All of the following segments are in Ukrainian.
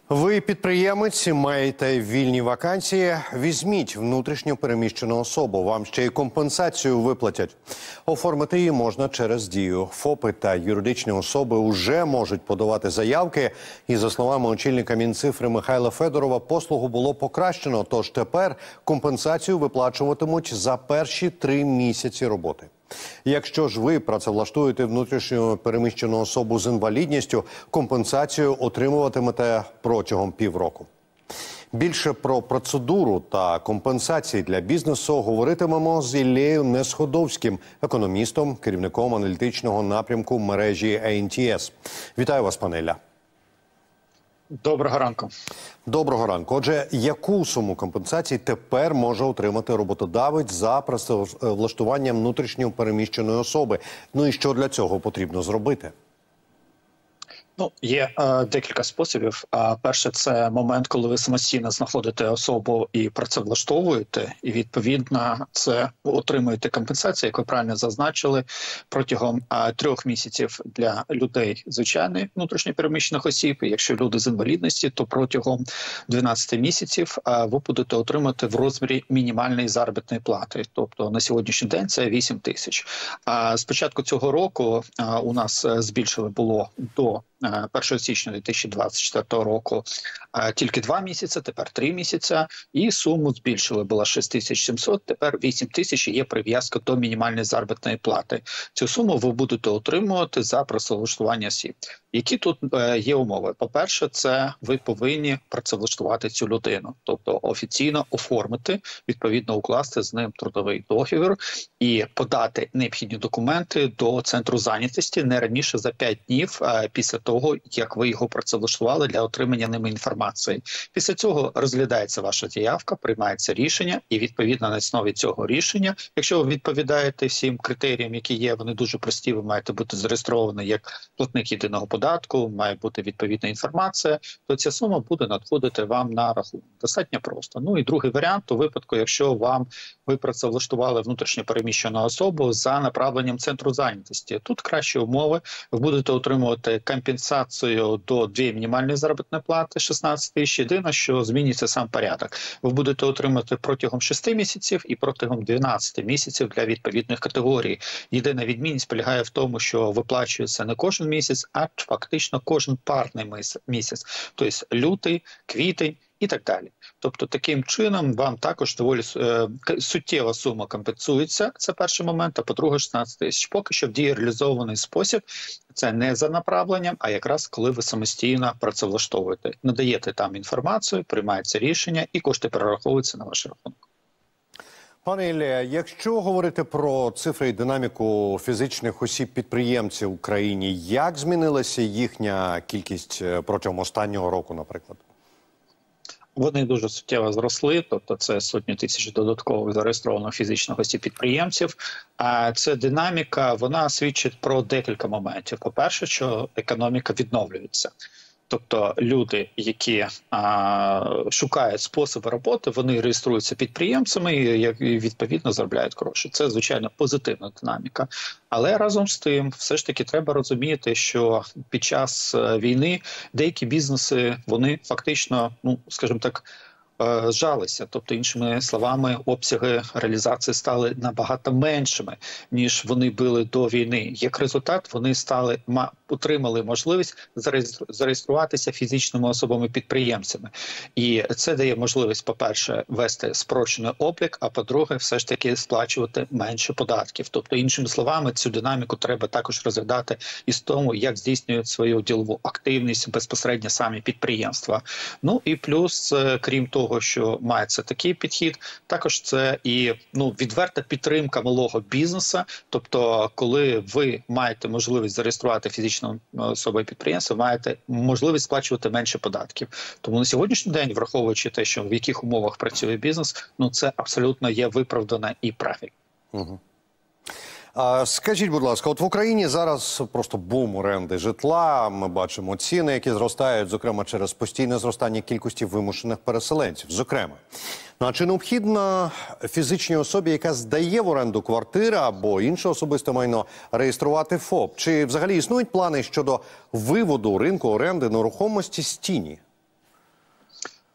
Ви підприємець, маєте вільні вакансії, візьміть внутрішньо переміщену особу, вам ще й компенсацію виплатять. Оформити її можна через Дію. ФОПи та юридичні особи вже можуть подавати заявки. І за словами очільника Мінцифри Михайла Федорова, послугу було покращено, тож тепер компенсацію виплачуватимуть за перші 3 місяці роботи. Якщо ж ви працевлаштуєте внутрішньо переміщену особу з інвалідністю, компенсацію отримуватимете протягом півроку. Більше про процедуру та компенсації для бізнесу говоритимемо з Іллею Несходовським, економістом, керівником аналітичного напрямку мережі ANTS. Вітаю вас, пане Ілля. Доброго ранку. Доброго ранку. Отже, яку суму компенсації тепер може отримати роботодавець за працевлаштуванням внутрішньо переміщеної особи? Ну і що для цього потрібно зробити? Є декілька способів. Перше – це момент, коли ви самостійно знаходите особу і працевлаштовуєте, і відповідно це отримуєте компенсацію, як ви правильно зазначили, протягом 3 місяців для людей звичайних внутрішньопереміщених осіб. І якщо люди з інвалідності, то протягом 12 місяців ви будете отримати в розмірі мінімальної заробітної плати. Тобто на сьогоднішній день це 8 тисяч. З початку цього року у нас збільшили було до 1 січня 2024 року тільки 2 місяці, тепер 3 місяці, і суму збільшили, була 6700, тепер 8000 є прив'язка до мінімальної заробітної плати. Цю суму ви будете отримувати за працевлаштування осіб. Які тут є умови? По-перше, це ви повинні працевлаштувати цю людину, тобто офіційно оформити, відповідно укласти з ним трудовий договір і подати необхідні документи до центру зайнятості не раніше за 5 днів після того, як ви його працевлаштували для отримання ними інформації. Після цього розглядається ваша заявка, приймається рішення і відповідно на основі цього рішення, якщо ви відповідаєте всім критеріям, які є, вони дуже прості, ви маєте бути зареєстровані як платник єдиного податку, має бути відповідна інформація, то ця сума буде надходити вам на рахунок. Достатньо просто. Ну і другий варіант, у випадку, якщо ви працевлаштували внутрішньо переміщену особу за направленням центру зайнятості. Тут кращі умови, ви будете отримувати компенсацію до 2 мінімальної заробітної плати, 16 тисяч. Єдине, що зміниться сам порядок. Ви будете отримати протягом 6 місяців і протягом 12 місяців для відповідних категорій. Єдина відмінність полягає в тому, що виплачується не кожен місяць, а фактично кожен парний місяць. Тобто лютий, квітень і так далі. Тобто таким чином вам також доволі суттєва сума компенсується, це перший момент, а по-друге 16 тисяч. Поки що в дії реалізований спосіб, це не за направленням, а якраз коли ви самостійно працевлаштовуєте. Надаєте там інформацію, приймається рішення і кошти перераховуються на ваш рахунок. Пане Ілля, якщо говорити про цифри і динаміку фізичних осіб-підприємців в Україні, як змінилася їхня кількість протягом останнього року, наприклад? Вони дуже суттєво зросли, тобто це сотні тисяч додаткових зареєстрованих фізичних осіб-підприємців. А ця динаміка, вона свідчить про декілька моментів. По-перше, що економіка відновлюється. Тобто люди, які шукають способи роботи, вони реєструються підприємцями і відповідно заробляють гроші. Це, звичайно, позитивна динаміка. Але разом з тим, все ж таки треба розуміти, що під час війни деякі бізнеси, вони фактично, скажімо так, зжалися. Тобто, іншими словами, обсяги реалізації стали набагато меншими, ніж вони були до війни. Як результат, вони отримали можливість зареєструватися фізичними особами-підприємцями. І це дає можливість, по-перше, вести спрощений облік, а по-друге, все ж таки сплачувати менше податків. Тобто, іншими словами, цю динаміку треба також розглядати із тому, як здійснюють свою ділову активність безпосередньо самі підприємства. Ну і плюс, крім того, що мається такий підхід, також це і відверта підтримка малого бізнесу. Тобто, коли ви маєте можливість зареєструвати фізичну особу підприємства, маєте можливість сплачувати менше податків. Тому на сьогоднішній день, враховуючи те, що в яких умовах працює бізнес, це абсолютно є виправдано і правильно. Угу. Скажіть, будь ласка, от в Україні зараз просто бум оренди житла, ми бачимо ціни, які зростають, зокрема через постійне зростання кількості вимушених переселенців, зокрема. А чи необхідно фізичній особі, яка здає в оренду квартири або інше особисте майно, реєструвати ФОП? Чи взагалі існують плани щодо виводу ринку оренди нерухомості з тіні?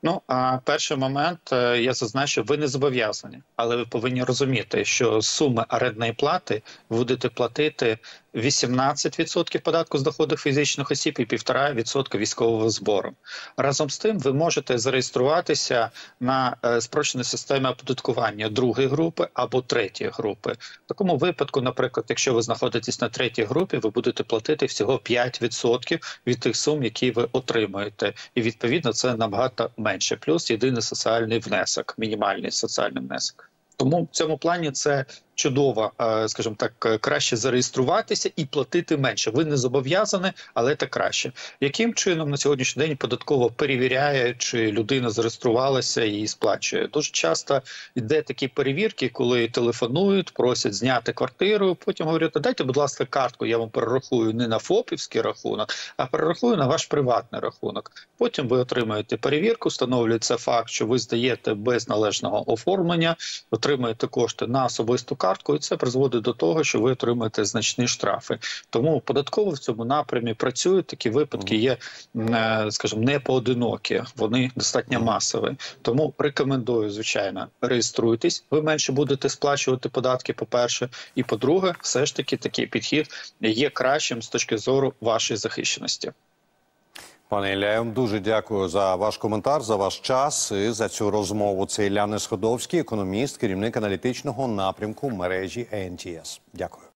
Ну, а перший момент, я зазначив, ви не зобов'язані, але ви повинні розуміти, що з суми орендної плати ви будете платити 18% податку з доходу фізичних осіб і 1,5% військового збору. Разом з тим, ви можете зареєструватися на спрощеній системі оподаткування другої групи або третьої групи. В такому випадку, наприклад, якщо ви знаходитесь на третій групі, ви будете платити всього 5% від тих сум, які ви отримуєте. І, відповідно, це набагато менше. Плюс єдиний соціальний внесок, мінімальний соціальний внесок. Тому в цьому плані це чудово, скажімо так, краще зареєструватися і платити менше. Ви не зобов'язані, але це краще. Яким чином на сьогоднішній день податково перевіряє, чи людина зареєструвалася і сплачує? Дуже часто йде такі перевірки, коли телефонують, просять зняти квартиру, потім говорять, дайте, будь ласка, картку, я вам перерахую не на ФОПівський рахунок, а перерахую на ваш приватний рахунок. Потім ви отримаєте перевірку, встановлюється факт, що ви здаєте без належного оформлення, отримуєте кошти на особисту картку, і це призводить до того, що ви отримаєте значні штрафи. Тому податково в цьому напрямі працюють. Такі випадки є, скажімо, не поодинокі, вони достатньо масові. Тому рекомендую, звичайно, реєструйтесь, ви менше будете сплачувати податки, по-перше, і по-друге, все ж таки такий підхід є кращим з точки зору вашої захищеності. Пане Ілля, я вам дуже дякую за ваш коментар, за ваш час і за цю розмову. Це Ілля Несходовський, економіст, керівник аналітичного напрямку мережі АНТС. Дякую.